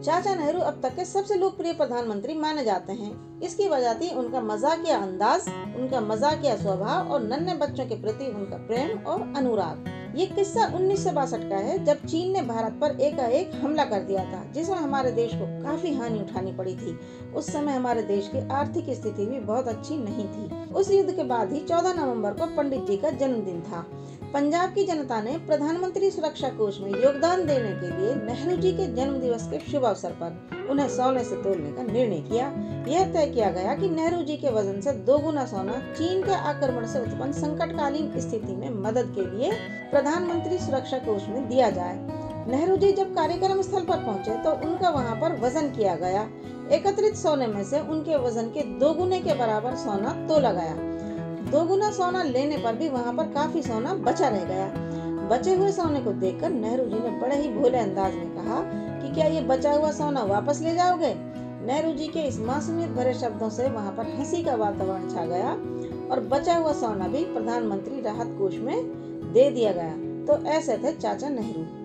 चाचा नेहरू अब तक के सबसे लोकप्रिय प्रधानमंत्री माने जाते हैं। इसकी वजह थी उनका मजाकिया अंदाज, उनका मजाकिया स्वभाव और नन्हे बच्चों के प्रति उनका प्रेम और अनुराग। ये किस्सा 1962 का है, जब चीन ने भारत पर एकाएक हमला कर दिया था, जिसमें हमारे देश को काफी हानि उठानी पड़ी थी। उस समय हमारे देश की आर्थिक स्थिति भी बहुत अच्छी नहीं थी। उस युद्ध के बाद ही 14 नवंबर को पंडित जी का जन्मदिन था। पंजाब की जनता ने प्रधानमंत्री सुरक्षा कोष में योगदान देने के लिए नेहरू जी के जन्म दिवस के शुभ अवसर पर उन्हें सोने से तोलने का निर्णय किया। यह तय किया गया कि नेहरू जी के वजन से 2 गुना सोना चीन के आक्रमण से उत्पन्न संकटकालीन स्थिति में मदद के लिए प्रधानमंत्री सुरक्षा कोष में दिया जाए। नेहरू जी जब कार्यक्रम स्थल पर पहुंचे तो उनका वहां पर वजन किया गया। एकत्रित सोने में से उनके वजन के 2 गुने के बराबर सोना तोला गया। 2 गुना सोना लेने पर भी वहां पर काफी सोना बचा रह गया। बचे हुए सोने को देखकर नेहरू जी ने बड़े ही भोले अंदाज में कहा कि क्या ये बचा हुआ सोना वापस ले जाओगे? नेहरू जी के इस मासूमियत भरे शब्दों से वहां पर हंसी का वातावरण छा गया और बचा हुआ सोना भी प्रधानमंत्री राहत कोष में दे दिया गया। तो ऐसे थे चाचा नेहरू।